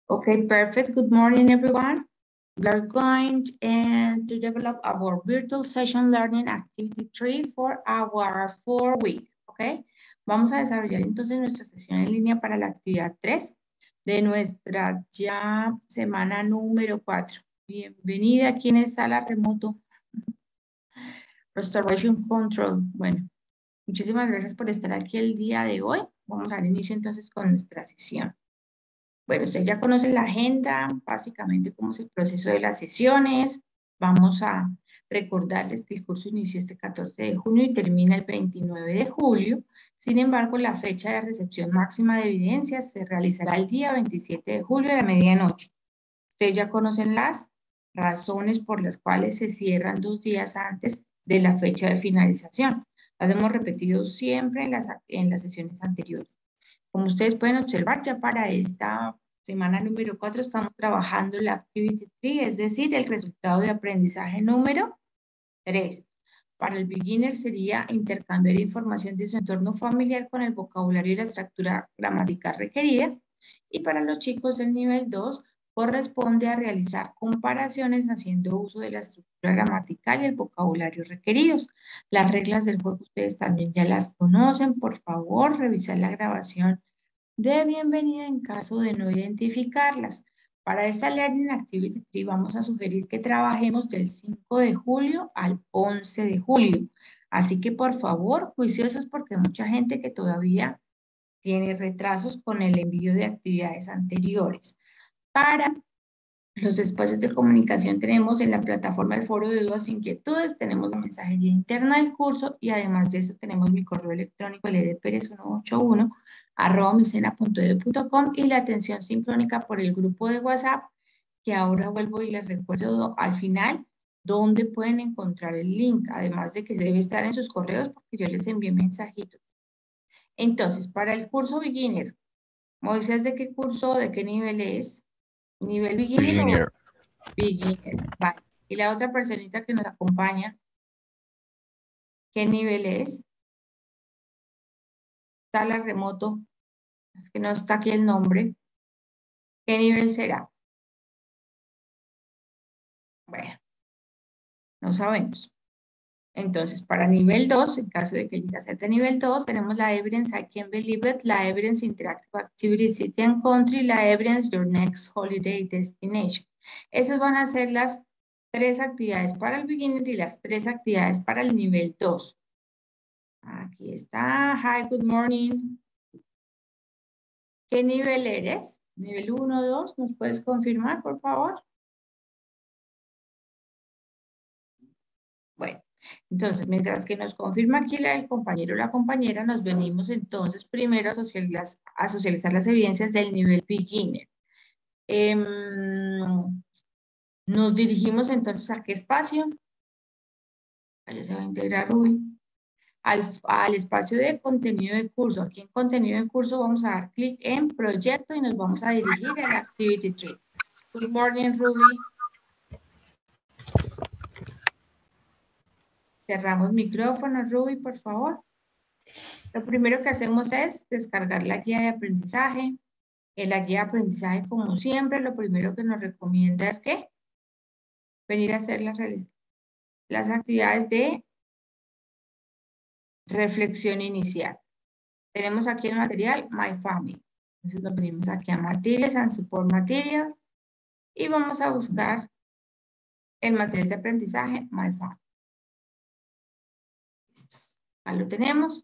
Okay, perfect. Good morning, everyone. We are going to develop our virtual session learning activity 3 for our 4-week, okay? Vamos a desarrollar entonces nuestra sesión en línea para la actividad 3 de nuestra ya semana número 4. Bienvenida aquí en sala remoto. Restoration Control. Bueno, muchísimas gracias por estar aquí el día de hoy. Vamos a dar inicio entonces con nuestra sesión. Bueno, ustedes ya conocen la agenda, básicamente cómo es el proceso de las sesiones. Vamos a recordarles que el curso inició este 14 de junio y termina el 29 de julio. Sin embargo, la fecha de recepción máxima de evidencias se realizará el día 27 de julio a la medianoche. Ustedes ya conocen las razones por las cuales se cierran 2 días antes de la fecha de finalización. Las hemos repetido siempre en las sesiones anteriores. Como ustedes pueden observar, ya para esta semana número 4 estamos trabajando la Activity 3, es decir, el resultado de aprendizaje número 3. Para el beginner sería intercambiar información de su entorno familiar con el vocabulario y la estructura gramatical requeridas. Y para los chicos del nivel 2 corresponde a realizar comparaciones haciendo uso de la estructura gramatical y el vocabulario requeridos. Las reglas del juego ustedes también ya las conocen. Por favor, revisar la grabación de bienvenida en caso de no identificarlas. Para esta Learning Activity 3 vamos a sugerir que trabajemos del 5 de julio al 11 de julio. Así que por favor, juiciosos porque hay mucha gente que todavía tiene retrasos con el envío de actividades anteriores. Para los espacios de comunicación tenemos en la plataforma el foro de dudas e inquietudes, tenemos la mensajería interna del curso y además de eso tenemos mi correo electrónico ledperez181@micena.edu.com y la atención sincrónica por el grupo de WhatsApp, que ahora vuelvo y les recuerdo al final dónde pueden encontrar el link, además de que debe estar en sus correos porque yo les envié mensajitos. Entonces, para el curso beginner, Moisés, ¿de qué curso, de qué nivel es? ¿Nivel beginner o beginner? Vale. Y la otra personita que nos acompaña, ¿qué nivel es? Sala remoto. Es que no está aquí el nombre. ¿Qué nivel será? Bueno, no sabemos. Entonces, para nivel 2, en caso de que llegue a ser de nivel 2, tenemos la Evidence I Can't Believe It, la Evidence Interactive Activity City and Country, la Evidence Your Next Holiday Destination. Esas van a ser las 3 actividades para el beginner y las 3 actividades para el nivel 2. Aquí está. Hi, good morning. ¿Qué nivel eres? ¿Nivel 1 o 2? ¿Nos puedes confirmar, por favor? Bueno, entonces, mientras que nos confirma aquí el compañero o la compañera, nos venimos entonces primero a socializar las evidencias del nivel beginner. Nos dirigimos entonces a qué espacio. Allá se va a integrar Ruby. Al espacio de contenido de curso. Aquí en contenido de curso vamos a dar clic en proyecto y nos vamos a dirigir a la Activity 3. Good morning, Ruby. Cerramos micrófono, Ruby, por favor. Lo primero que hacemos es descargar la guía de aprendizaje. En la guía de aprendizaje, como siempre, lo primero que nos recomienda es que venir a hacer las actividades de reflexión inicial. Tenemos aquí el material My Family. Entonces nos venimos aquí a Materials and Support Materials y vamos a buscar el material de aprendizaje My Family. Listo. Ahí lo tenemos.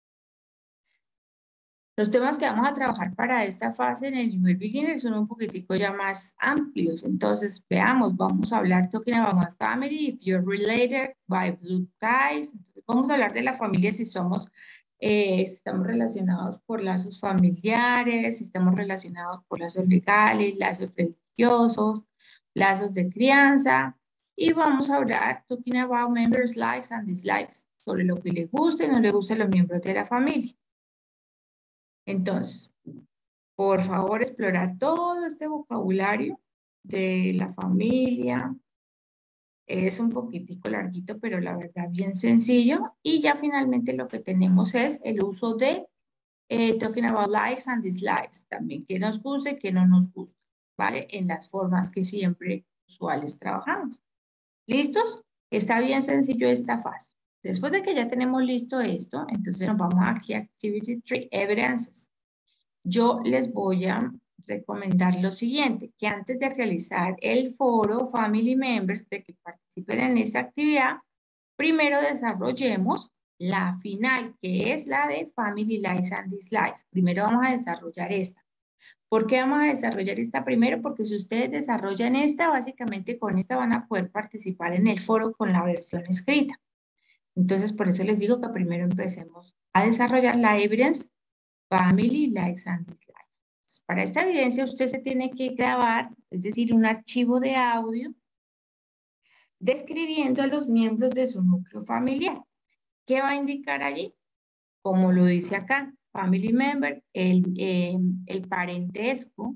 Los temas que vamos a trabajar para esta fase en el nivel beginner son un poquitico ya más amplios. Entonces, veamos, vamos a hablar talking about my family, if you're related by blood ties. Entonces, vamos a hablar de la familia si somos, si estamos relacionados por lazos familiares, si estamos relacionados por lazos legales, lazos religiosos, lazos de crianza. Y vamos a hablar talking about members' likes and dislikes, sobre lo que le gusta y no le gusta a los miembros de la familia. Entonces, por favor, explorar todo este vocabulario de la familia. Es un poquitico larguito, pero la verdad bien sencillo. Y ya finalmente lo que tenemos es el uso de talking about likes and dislikes. También qué nos gusta y qué no nos gusta. ¿vale? En las formas que siempre usuales trabajamos. ¿Listos? Está bien sencillo esta fase. Después de que ya tenemos listo esto, entonces nos vamos aquí a Activity 3, Evidences. Yo les voy a recomendar lo siguiente, que antes de realizar el foro Family Members, de que participen en esta actividad, primero desarrollemos la final, que es la de Family Likes and Dislikes. Primero vamos a desarrollar esta. ¿Por qué vamos a desarrollar esta primero? Porque si ustedes desarrollan esta, básicamente con esta van a poder participar en el foro con la versión escrita. Entonces, por eso les digo que primero empecemos a desarrollar la evidence Family Likes and Dislikes. Entonces, para esta evidencia usted se tiene que grabar, es decir, un archivo de audio describiendo a los miembros de su núcleo familiar. ¿Qué va a indicar allí? Como lo dice acá, family member, el parentesco,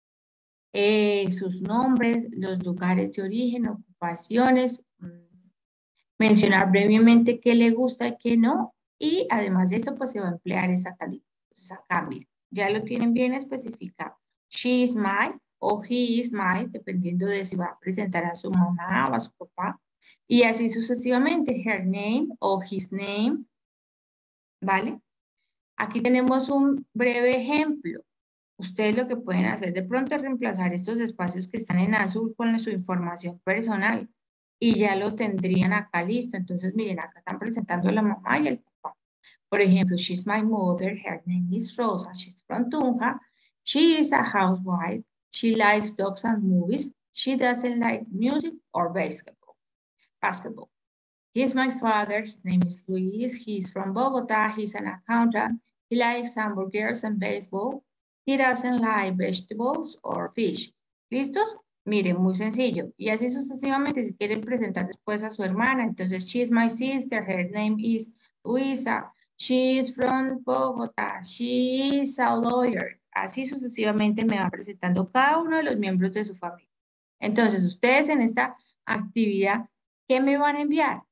sus nombres, los lugares de origen, ocupaciones, mencionar brevemente qué le gusta y qué no, y además de esto, pues se va a emplear esa tablita. Entonces acá, miren, ya lo tienen bien especificado. She is my o he is my, dependiendo de si va a presentar a su mamá o a su papá, y así sucesivamente, her name o his name, ¿vale? Aquí tenemos un breve ejemplo. Ustedes lo que pueden hacer de pronto es reemplazar estos espacios que están en azul con su información personal y ya lo tendrían acá listo. Entonces, miren, acá están presentando a la mamá y el papá. Por ejemplo, she's my mother, her name is Rosa, she's from Tunja, she is a housewife, she likes dogs and movies, she doesn't like music or basketball. He's my father, his name is Luis, he's from Bogota, he's an accountant, he likes hamburgers and baseball, he doesn't like vegetables or fish. ¿Listos? Miren, muy sencillo. Y así sucesivamente, si quieren presentar después a su hermana, entonces, she is my sister, her name is Luisa, she is from Bogota, she is a lawyer. Así sucesivamente me va presentando cada uno de los miembros de su familia. Entonces, ustedes en esta actividad, ¿qué me van a enviar?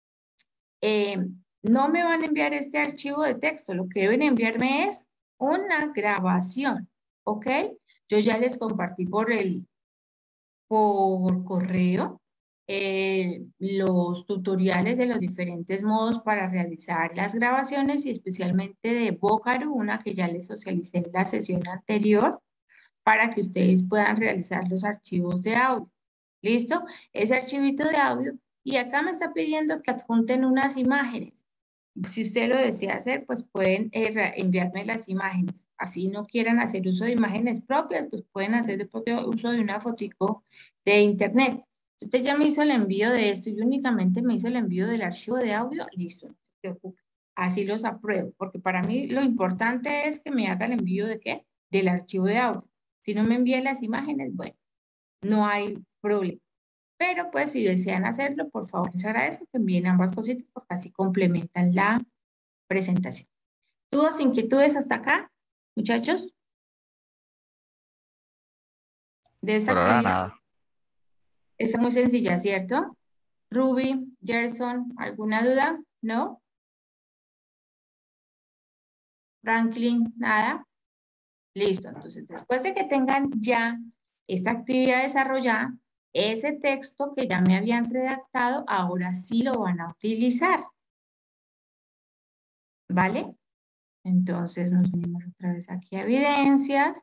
No me van a enviar este archivo de texto, lo que deben enviarme es una grabación, ¿ok? Yo ya les compartí por correo los tutoriales de los diferentes modos para realizar las grabaciones y especialmente de Vocaru, una que ya les socialicé en la sesión anterior, para que ustedes puedan realizar los archivos de audio. ¿Listo? Ese archivito de audio. Y acá me está pidiendo que adjunten unas imágenes. Si usted lo desea hacer, pues pueden enviarme las imágenes. Así no quieran hacer uso de imágenes propias, pues pueden hacer de propio uso de una fotico de internet. Si usted ya me hizo el envío de esto y únicamente me hizo el envío del archivo de audio, listo, no se preocupe. Así los apruebo, porque para mí lo importante es que me haga el envío de ¿qué? Del archivo de audio. Si no me envían las imágenes, bueno, no hay problema. Pero pues si desean hacerlo, por favor, les agradezco que envíen ambas cositas porque así complementan la presentación. ¿Dudas, inquietudes hasta acá, muchachos? De esta Por ahora actividad. nada. Está muy sencilla, ¿cierto? Ruby, Gerson, ¿alguna duda? ¿No? Franklin, nada. Listo. Entonces, después de que tengan ya esta actividad desarrollada, ese texto que ya me habían redactado, ahora sí lo van a utilizar. ¿Vale? Entonces nos venimos otra vez aquí a evidencias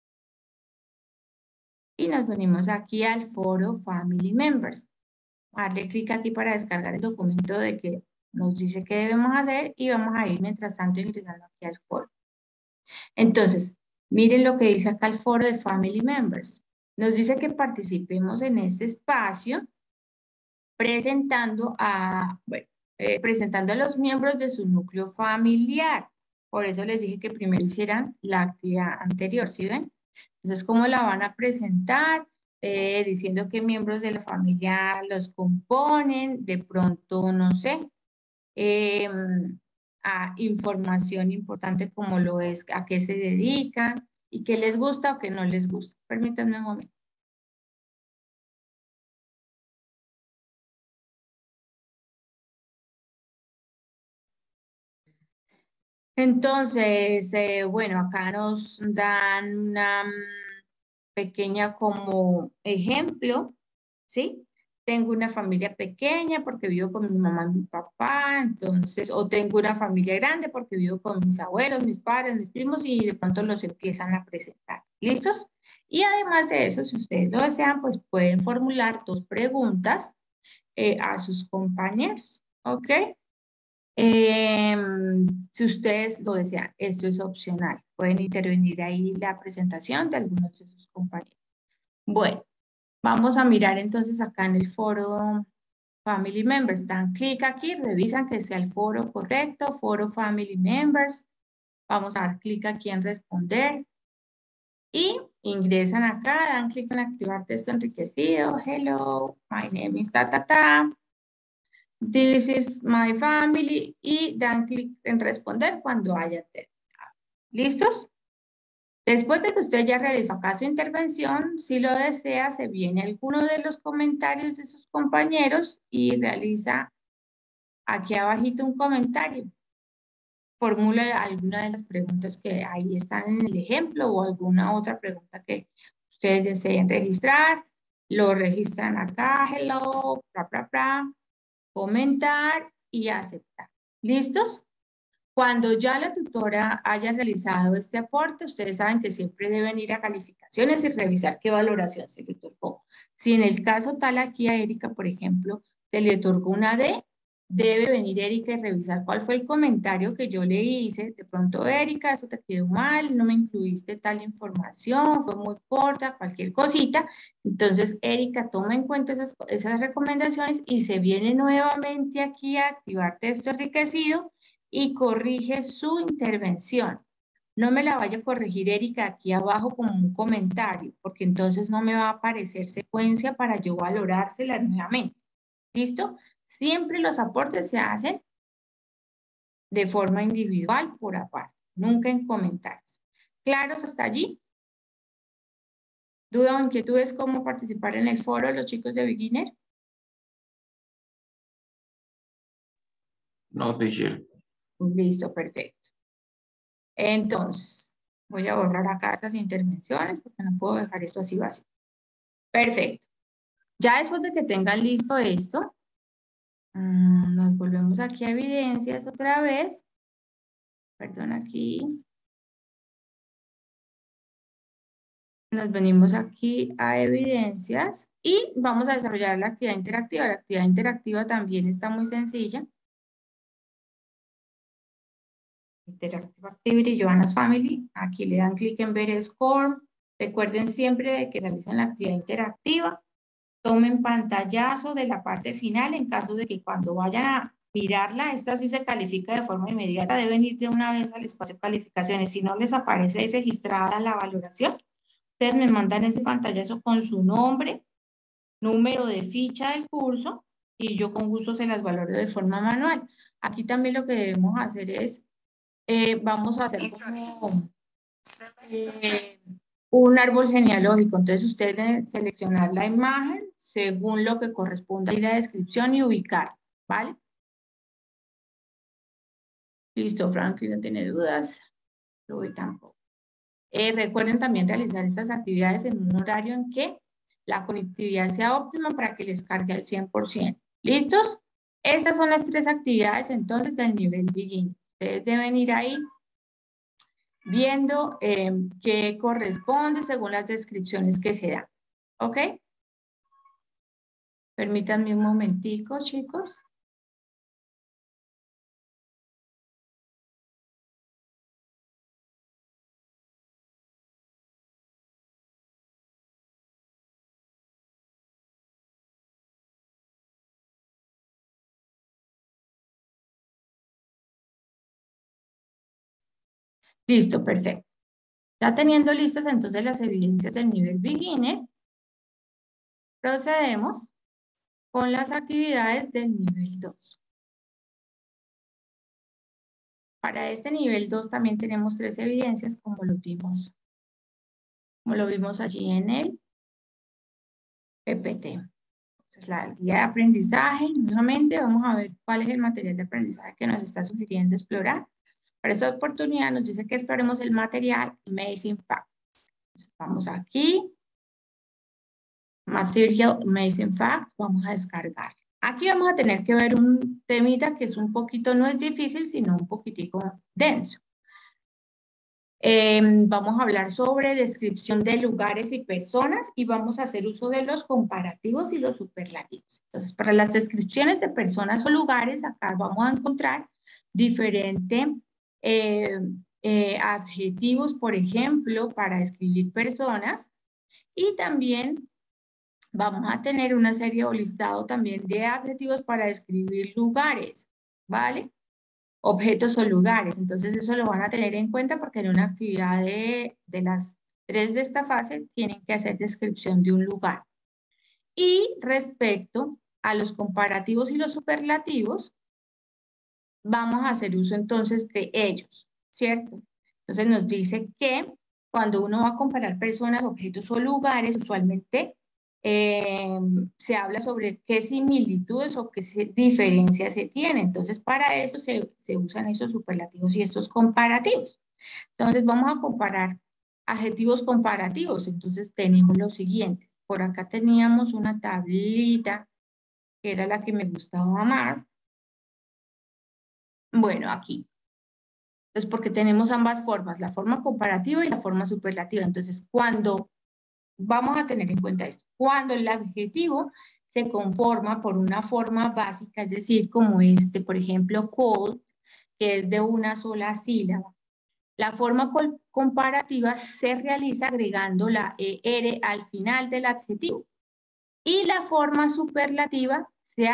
y nos venimos aquí al foro Family Members. Darle clic aquí para descargar el documento de que nos dice qué debemos hacer y vamos a ir mientras tanto ingresando aquí al foro. Entonces, miren lo que dice acá el foro de Family Members. Nos dice que participemos en este espacio presentando presentando a los miembros de su núcleo familiar. Por eso les dije que primero hicieran la actividad anterior, ¿sí ven? Entonces, ¿cómo la van a presentar? Diciendo qué miembros de la familia los componen, de pronto, no sé, a información importante como lo es, a qué se dedican y qué les gusta o qué no les gusta. Permítanme un momento. Entonces, bueno, acá nos dan una pequeña como ejemplo, ¿sí? Tengo una familia pequeña porque vivo con mi mamá y mi papá, entonces, o tengo una familia grande porque vivo con mis abuelos, mis padres, mis primos y de pronto los empiezan a presentar. ¿Listos? Y además de eso, si ustedes lo desean, pues pueden formular 2 preguntas a sus compañeros, ¿ok? Si ustedes lo desean, esto es opcional. Pueden intervenir ahí la presentación de algunos de sus compañeros. Bueno, vamos a mirar entonces acá en el foro Family Members. Dan clic aquí, revisan que sea el foro correcto, foro Family Members. Vamos a dar clic aquí en responder. Y ingresan acá, dan clic en activar texto enriquecido. Hello, my name is ta. This is my family. Y dan clic en responder cuando haya terminado. ¿Listos? Después de que usted ya realizó acá su intervención, si lo desea, se viene alguno de los comentarios de sus compañeros y realiza aquí abajito un comentario. Formula alguna de las preguntas que ahí están en el ejemplo o alguna otra pregunta que ustedes deseen registrar. Lo registran acá, hello, comentar y aceptar. ¿Listos? Cuando ya la tutora haya realizado este aporte, ustedes saben que siempre deben ir a calificaciones y revisar qué valoración se le otorgó. Si en el caso tal aquí a Erika, por ejemplo, se le otorgó una D, debe venir Erika y revisar cuál fue el comentario que yo le hice. De pronto, Erika, eso te quedó mal, no me incluiste tal información, fue muy corta, cualquier cosita. Entonces, Erika toma en cuenta esas recomendaciones y se viene nuevamente aquí a activar texto enriquecido y corrige su intervención. No me la vaya a corregir, Erika, aquí abajo como un comentario, porque entonces no me va a aparecer secuencia para yo valorársela nuevamente. ¿Listo? Siempre los aportes se hacen de forma individual por aparte, nunca en comentarios. ¿Claros hasta allí? ¿Duda o inquietudes cómo participar en el foro de los chicos de Beginner? No, teacher. Listo, perfecto. Entonces, voy a borrar acá estas intervenciones porque no puedo dejar esto así vacío. Perfecto. Ya después de que tengan listo esto, nos volvemos aquí a evidencias otra vez. Perdón, aquí. Nos venimos aquí a evidencias y vamos a desarrollar la actividad interactiva. La actividad interactiva también está muy sencilla. Interactive Activity, Joanna's Family. Aquí le dan clic en ver score. Recuerden siempre de que realicen la actividad interactiva. Tomen pantallazo de la parte final en caso de que cuando vayan a mirarla, esta sí se califica de forma inmediata, deben ir de una vez al espacio calificaciones. Si no les aparece ahí registrada la valoración, ustedes me mandan ese pantallazo con su nombre, número de ficha del curso y yo con gusto se las valoro de forma manual. Aquí también lo que debemos hacer es, vamos a hacer como, un árbol genealógico. Entonces ustedes deben seleccionar la imagen según lo que corresponda y la descripción y ubicar, ¿vale? Listo, Franklin no tiene dudas. Luis tampoco. Recuerden también realizar estas actividades en un horario en que la conectividad sea óptima para que les cargue al 100%. ¿Listos? Estas son las 3 actividades entonces del nivel Begin. Ustedes deben ir ahí viendo qué corresponde según las descripciones que se dan. ¿Ok? Permítanme un momentico, chicos. Listo, perfecto. Ya teniendo listas entonces las evidencias del nivel Beginner, procedemos con las actividades del nivel 2. Para este nivel 2 también tenemos 3 evidencias como lo vimos allí en el PPT. Entonces, la guía de aprendizaje, nuevamente vamos a ver cuál es el material de aprendizaje que nos está sugiriendo explorar. Para esta oportunidad nos dice que exploremos el material Amazing Facts. Entonces, vamos aquí, Material Amazing Facts, vamos a descargar. Aquí vamos a tener que ver un temita que es un poquito, no es difícil, sino un poquitico denso. Vamos a hablar sobre descripción de lugares y personas y vamos a hacer uso de los comparativos y los superlativos. Entonces, para las descripciones de personas o lugares, acá vamos a encontrar diferentes adjetivos, por ejemplo, para describir personas, y también vamos a tener una serie o listado también de adjetivos para describir lugares, ¿vale? Objetos o lugares. Entonces eso lo van a tener en cuenta porque en una actividad de las 3 de esta fase tienen que hacer descripción de un lugar. Y respecto a los comparativos y los superlativos, vamos a hacer uso entonces de ellos, ¿cierto? Entonces nos dice que cuando uno va a comparar personas, objetos o lugares, usualmente se habla sobre qué similitudes o qué diferencias se tienen. Entonces, para eso se usan esos superlativos y estos comparativos. Entonces, vamos a comparar adjetivos comparativos. Entonces, tenemos los siguientes. Por acá teníamos una tablita, que era la que me gustaba más. Bueno, aquí. Entonces, porque tenemos ambas formas, la forma comparativa y la forma superlativa. Entonces, cuando vamos a tener en cuenta esto, cuando el adjetivo se conforma por una forma básica, es decir, como este, por ejemplo, cold, que es de una sola sílaba. La forma comparativa se realiza agregando la ER al final del adjetivo. Y la forma superlativa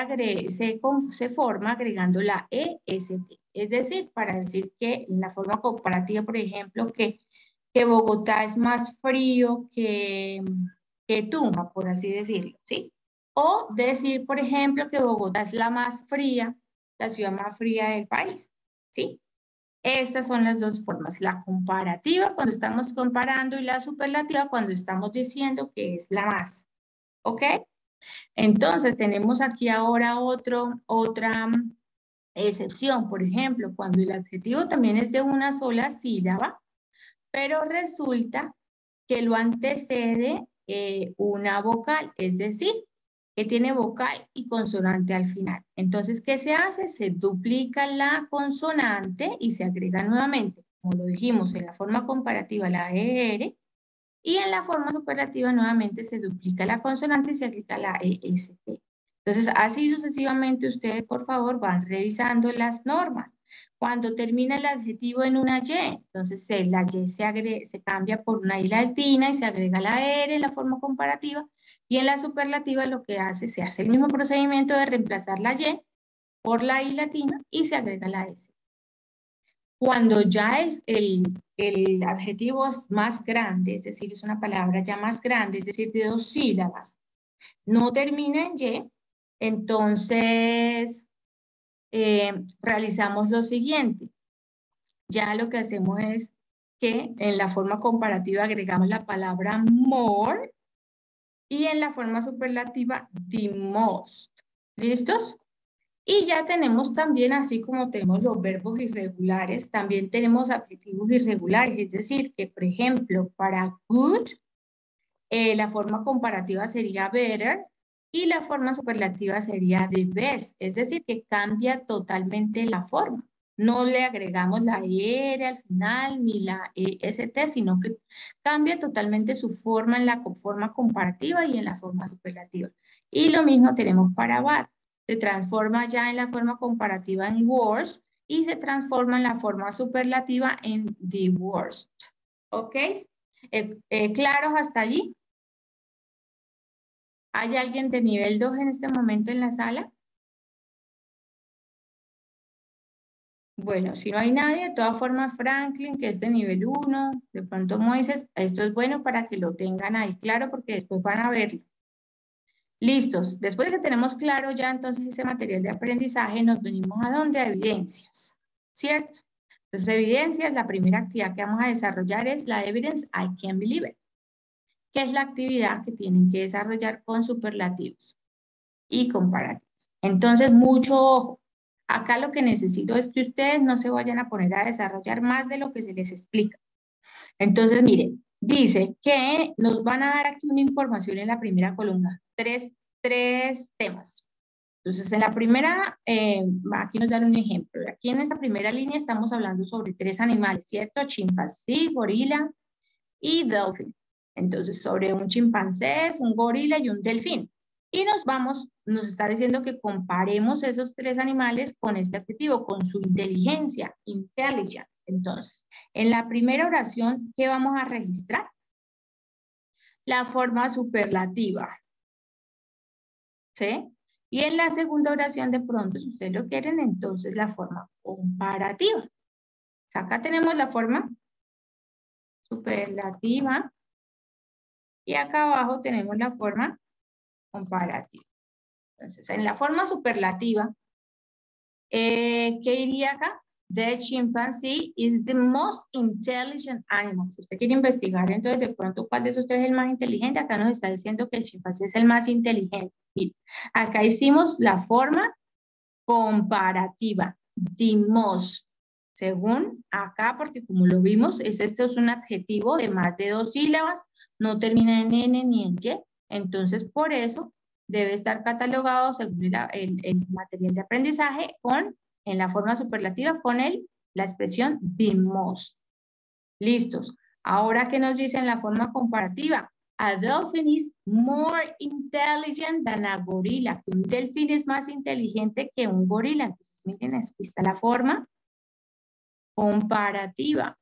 se forma agregando la EST. Es decir, para decir que en la forma comparativa, por ejemplo, que Bogotá es más frío que Tunja, por así decirlo, ¿sí? O decir, por ejemplo, que Bogotá es la más fría, la ciudad más fría del país, ¿sí? Estas son las dos formas, la comparativa cuando estamos comparando y la superlativa cuando estamos diciendo que es la más, ¿ok? Entonces, tenemos aquí ahora otra excepción, por ejemplo, cuando el adjetivo también es de una sola sílaba, pero resulta que lo antecede una vocal, es decir, que tiene vocal y consonante al final. Entonces, ¿qué se hace? Se duplica la consonante y se agrega nuevamente, como lo dijimos, en la forma comparativa la ER, y en la forma superlativa nuevamente se duplica la consonante y se agrega la EST. Entonces, así sucesivamente ustedes, por favor, van revisando las normas. Cuando termina el adjetivo en una Y, entonces la Y se cambia por una I latina y se agrega la R en la forma comparativa. Y en la superlativa lo que se hace el mismo procedimiento de reemplazar la Y por la I latina y se agrega la S. Cuando ya es el adjetivo es más grande, es decir, es una palabra ya más grande, es decir, de 2 sílabas, no termina en Y, entonces realizamos lo siguiente. Ya lo que hacemos es que en la forma comparativa agregamos la palabra more y en la forma superlativa the most. ¿Listos? Y ya tenemos también, así como tenemos los verbos irregulares, también tenemos adjetivos irregulares, es decir, que por ejemplo, para good, la forma comparativa sería better y la forma superlativa sería the best, es decir, que cambia totalmente la forma. No le agregamos la ER al final ni la EST, sino que cambia totalmente su forma en la forma comparativa y en la forma superlativa. Y lo mismo tenemos para bad. Se transforma ya en la forma comparativa en worst y se transforma en la forma superlativa en the worst. ¿Ok? ¿Claros hasta allí? ¿Hay alguien de nivel 2 en este momento en la sala? Bueno, si no hay nadie, de todas formas Franklin, que es de nivel 1, de pronto Moisés, esto es bueno para que lo tengan ahí claro porque después van a verlo. Listos, después de que tenemos claro ya entonces ese material de aprendizaje, nos venimos a donde a evidencias, ¿cierto? Entonces evidencias, la primera actividad que vamos a desarrollar es la evidence I can't believe it, que es la actividad que tienen que desarrollar con superlativos y comparativos. Entonces, mucho ojo. Acá lo que necesito es que ustedes no se vayan a poner a desarrollar más de lo que se les explica. Entonces, miren, Dice que nos van a dar aquí una información en la primera columna, tres temas. Entonces, en la primera, aquí nos dan un ejemplo. Aquí en esta primera línea estamos hablando sobre 3 animales, ¿cierto? Chimpancé, gorila y delfín. Entonces, sobre un chimpancé, un gorila y un delfín. Y nos está diciendo que comparemos esos 3 animales con este adjetivo, con su inteligencia, intelligent. Entonces, en la primera oración, ¿qué vamos a registrar? La forma superlativa. ¿Sí? Y en la segunda oración, de pronto, si ustedes lo quieren, entonces la forma comparativa. O sea, acá tenemos la forma superlativa y acá abajo tenemos la forma comparativa. Entonces, en la forma superlativa, ¿qué iría acá? The chimpanzee is the most intelligent animal. Si usted quiere investigar, entonces de pronto, ¿cuál de esos 3 es el más inteligente? Acá nos está diciendo que el chimpancé es el más inteligente. Mire, acá hicimos la forma comparativa, the most, según acá, porque como lo vimos, esto es un adjetivo de más de 2 sílabas, no termina en N ni en Y, entonces por eso debe estar catalogado según el material de aprendizaje en la forma superlativa con la expresión the most. Listos. Ahora, ¿qué nos dice en la forma comparativa? A dolphin is more intelligent than a gorilla. Que un delfín es más inteligente que un gorila. Entonces, miren, aquí está la forma comparativa.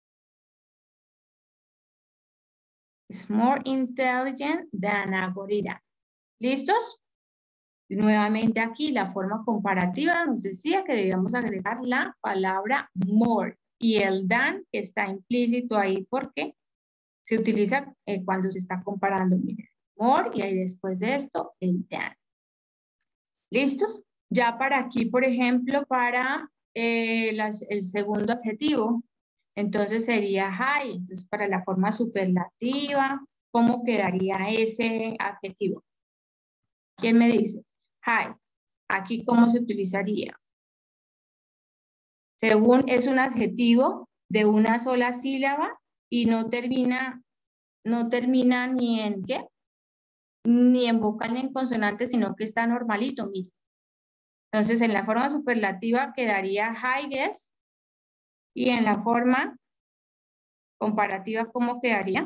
Is more intelligent than a gorilla. ¿Listos? Nuevamente aquí la forma comparativa nos decía que debíamos agregar la palabra more. Y el than está implícito ahí porque se utiliza cuando se está comparando, miren, more y ahí después de esto, el than. ¿Listos? Ya para aquí, por ejemplo, para el segundo adjetivo, entonces sería high. Entonces, para la forma superlativa, ¿cómo quedaría ese adjetivo? ¿Quién me dice? High. Aquí, ¿cómo se utilizaría? Según es un adjetivo de una sola sílaba y no termina ni en ¿qué? Ni en vocal ni en consonante, sino que está normalito mismo. Entonces, en la forma superlativa quedaría highest y en la forma comparativa, ¿cómo quedaría?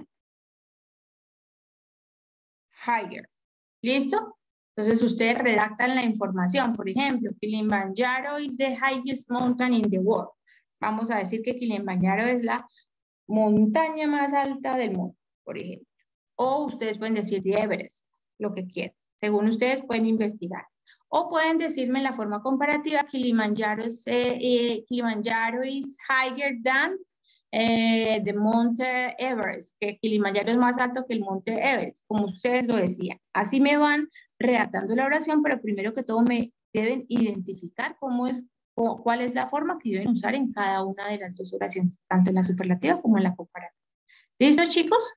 Higher. ¿Listo? Entonces, ustedes redactan la información. Por ejemplo, Kilimanjaro is the highest mountain in the world. Vamos a decir que Kilimanjaro es la montaña más alta del mundo, por ejemplo. O ustedes pueden decir the Everest, lo que quieran. Según ustedes pueden investigar. O pueden decirme en la forma comparativa, Kilimanjaro is higher than the Monte Everest, que Kilimanjaro es más alto que el Monte Everest, como ustedes lo decían. Así me van redactando la oración, pero primero que todo me deben identificar cuál es la forma que deben usar en cada una de las 2 oraciones, tanto en la superlativa como en la comparativa. ¿Listo, chicos?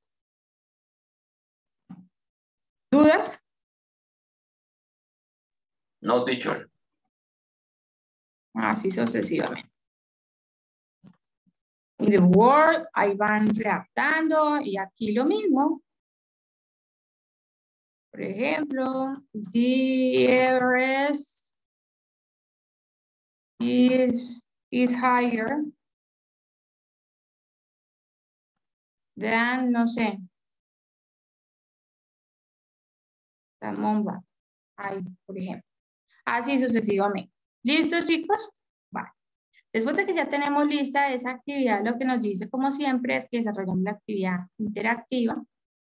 ¿Dudas? No, teacher. Así sucesivamente. Y the word, ahí van redactando, y aquí lo mismo. Por ejemplo, the Everest is higher than, no sé, than Mont Blanc. Ahí, por ejemplo. Así sucesivamente. ¿Listos, chicos? Vale. Después de que ya tenemos lista esa actividad, lo que nos dice, como siempre, es que desarrollamos la actividad interactiva.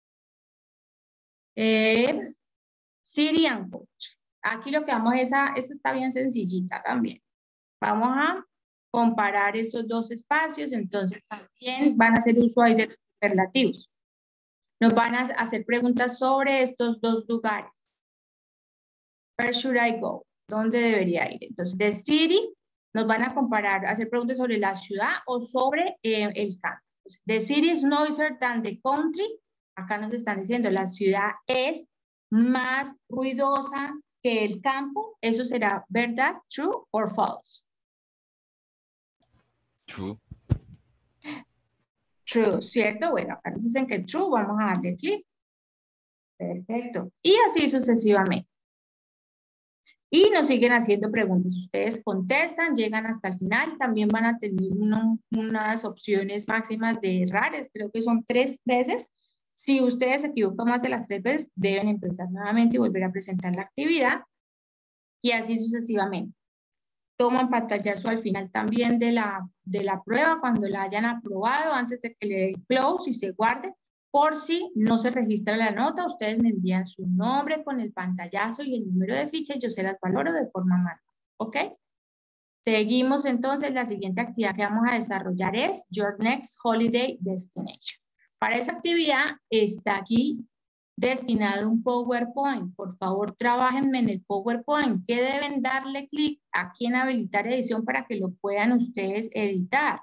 City and Coach. Aquí lo que vamos es esta está bien sencillita también. Vamos a comparar estos 2 espacios, entonces también van a hacer uso ahí de los superlativos. Nos van a hacer preguntas sobre estos 2 lugares. Where should I go? ¿Dónde debería ir? Entonces, the city, nos van a comparar, hacer preguntas sobre la ciudad o sobre el campo. The city is noisier than the country. Acá nos están diciendo, la ciudad es más ruidosa que el campo. Eso será verdad, true or false. True. True, ¿cierto? Bueno, acá nos dicen que true, vamos a darle clic. Perfecto. Y así sucesivamente. Y nos siguen haciendo preguntas. Ustedes contestan, llegan hasta el final. También van a tener unas opciones máximas de errores. Creo que son 3 veces. Si ustedes se equivocan más de las 3 veces, deben empezar nuevamente y volver a presentar la actividad. Y así sucesivamente. Toman pantallazo al final también de la prueba cuando la hayan aprobado, antes de que le den close y se guarde. Por si no se registra la nota, ustedes me envían su nombre con el pantallazo y el número de ficha y yo se las valoro de forma manual. ¿Ok? Seguimos entonces. La siguiente actividad que vamos a desarrollar es Your Next Holiday Destination. Para esa actividad está aquí destinado un PowerPoint. Por favor, trabajenme en el PowerPoint. ¿Qué deben darle clic aquí en habilitar edición para que lo puedan ustedes editar?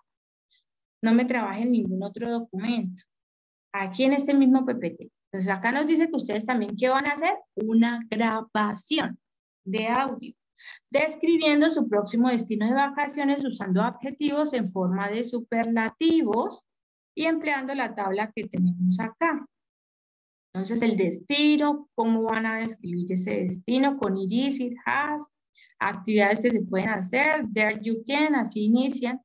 No me trabajen ningún otro documento. Aquí en este mismo PPT. Entonces acá nos dice que ustedes también, ¿qué van a hacer? Una grabación de audio, describiendo su próximo destino de vacaciones usando adjetivos en forma de superlativos y empleando la tabla que tenemos acá. Entonces, el destino, ¿cómo van a describir ese destino? Con it is, it has, actividades que se pueden hacer, there you can, así inician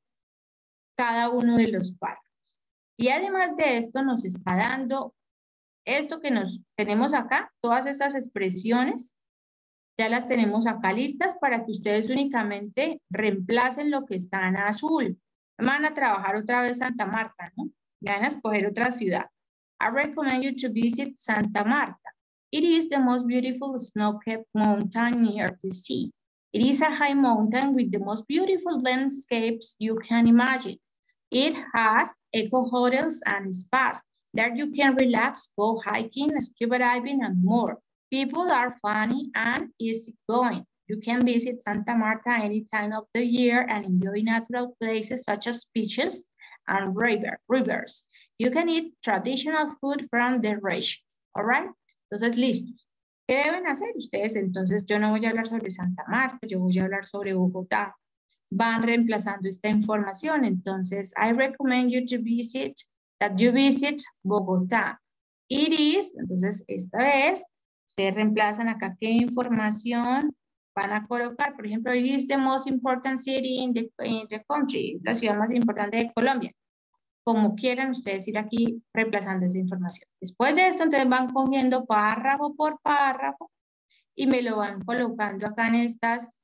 cada uno de los párrafos. Y además de esto, nos está dando esto que nos tenemos acá, todas estas expresiones, ya las tenemos acá listas para que ustedes únicamente reemplacen lo que está en azul. Van a trabajar otra vez Santa Marta, ¿no? Van a escoger otra ciudad. I recommend you to visit Santa Marta. It is the most beautiful snow-capped mountain near the sea. It is a high mountain with the most beautiful landscapes you can imagine. It has eco hotels and spas. There you can relax, go hiking, scuba diving, and more. People are funny and easygoing. You can visit Santa Marta any time of the year and enjoy natural places such as beaches and rivers. You can eat traditional food from the region. All right? Entonces, listos. ¿Qué deben hacer ustedes? Entonces, yo no voy a hablar sobre Santa Marta, yo voy a hablar sobre Bogotá. Van reemplazando esta información. Entonces, I recommend you to visit, that you visit Bogotá. It is, entonces, esta vez, ustedes reemplazan acá qué información van a colocar. Por ejemplo, it is the most important city in the country, la ciudad más importante de Colombia. Como quieran ustedes ir aquí reemplazando esa información. Después de esto, entonces van cogiendo párrafo por párrafo y me lo van colocando acá en estas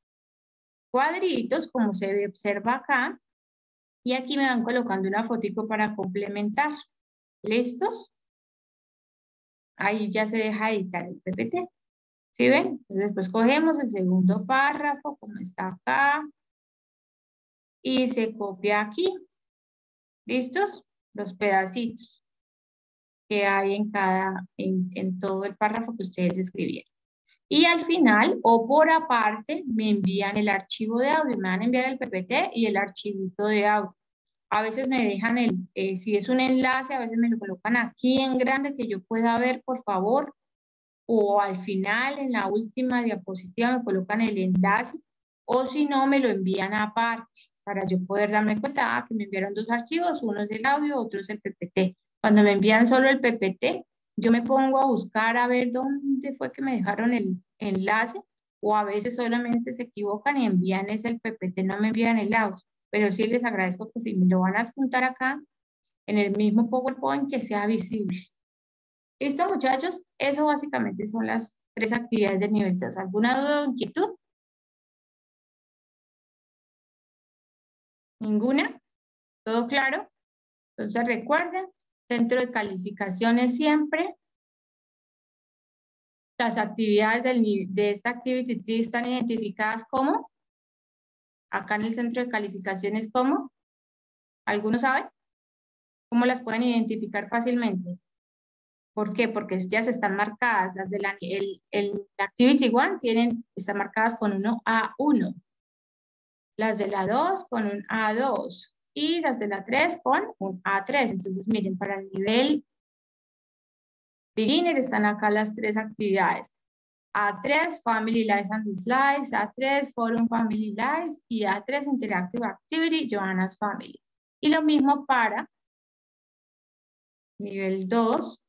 cuadritos, como se observa acá, y aquí me van colocando una fotico para complementar. ¿Listos? Ahí ya se deja editar el PPT. ¿Sí ven? Entonces después cogemos el segundo párrafo, como está acá, y se copia aquí. ¿Listos? Los pedacitos que hay en todo el párrafo que ustedes escribieron. Y al final, o por aparte, me envían el archivo de audio, me van a enviar el PPT y el archivito de audio. A veces me dejan si es un enlace, a veces me lo colocan aquí en grande que yo pueda ver, por favor, o al final, en la última diapositiva, me colocan el enlace, o si no, me lo envían aparte, para yo poder darme cuenta que me enviaron 2 archivos, uno es el audio, otro es el PPT. Cuando me envían solo el PPT, yo me pongo a buscar a ver dónde fue que me dejaron el enlace, o a veces solamente se equivocan y envían ese el PPT, no me envían el audio. Pero sí les agradezco que si me lo van a adjuntar acá, en el mismo PowerPoint, que sea visible. ¿Listo, muchachos? Eso básicamente son las 3 actividades del nivel 2. ¿Alguna duda o inquietud? ¿Ninguna? ¿Todo claro? Entonces recuerden, centro de calificaciones siempre. Las actividades de esta Activity Tree están identificadas como, acá en el centro de calificaciones como, ¿alguno sabe? ¿Cómo las pueden identificar fácilmente? ¿Por qué? Porque ya están marcadas. Las de el Activity 1 están marcadas con un A1. Las de la 2 con un A2. Y las de la 3 con un A3. Entonces, miren, para el nivel beginner están acá las 3 actividades. A3, Family Lives and Slides. A3, Forum Family Lives. Y A3, Interactive Activity, Johanna's Family. Y lo mismo para Nivel 2.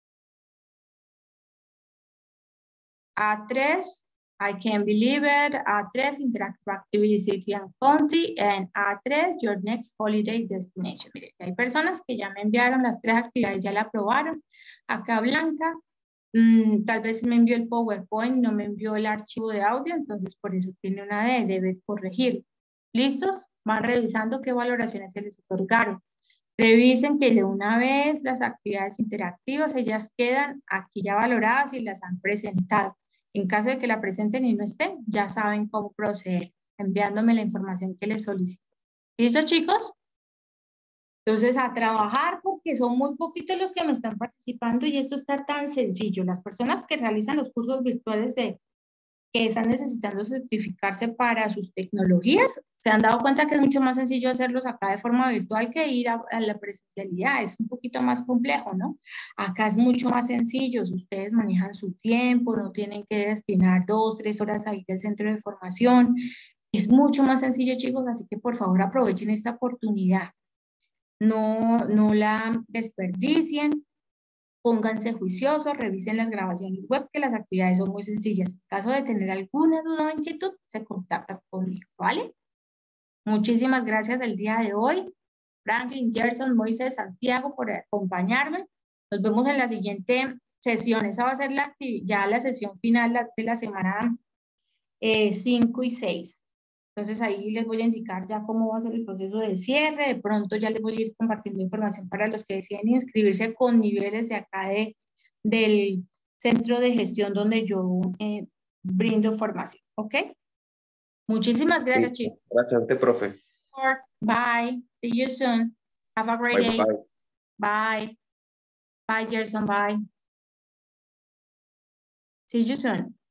A3, I can't believe it. A3, interactive activity, city and country. And A3, your next holiday destination. Miren, hay personas que ya me enviaron las 3 actividades, ya la aprobaron. Acá Blanca, tal vez me envió el PowerPoint, no me envió el archivo de audio, entonces por eso tiene una D, debe corregir. ¿Listos? Van revisando qué valoraciones se les otorgaron. Revisen que de una vez las actividades interactivas, ellas quedan aquí ya valoradas y las han presentado. En caso de que la presenten y no estén, ya saben cómo proceder, enviándome la información que les solicito. ¿Listo, chicos? Entonces, a trabajar porque son muy poquitos los que me están participando y esto está tan sencillo. Las personas que realizan los cursos virtuales que están necesitando certificarse para sus tecnologías, se han dado cuenta que es mucho más sencillo hacerlos acá de forma virtual que ir a la presencialidad. Es un poquito más complejo, ¿no? Acá es mucho más sencillo. Ustedes manejan su tiempo, no tienen que destinar 2, 3 horas ahí del centro de formación. Es mucho más sencillo, chicos, así que por favor aprovechen esta oportunidad. No la desperdicien, pónganse juiciosos, revisen las grabaciones web, que las actividades son muy sencillas. En caso de tener alguna duda o inquietud, se contactan conmigo, ¿vale? Muchísimas gracias el día de hoy. Franklin, Gerson, Moisés, Santiago por acompañarme. Nos vemos en la siguiente sesión. Esa va a ser ya la sesión final de la semana 5 y 6. Entonces ahí les voy a indicar ya cómo va a ser el proceso de cierre. De pronto ya les voy a ir compartiendo información para los que deciden inscribirse con niveles de acá del centro de gestión donde yo brindo formación. ¿Ok? Muchísimas gracias, chicos. Gracias a usted, profe. Bye. See you soon. Have a great day. Bye. Bye. Bye, Gerson. Bye. See you soon.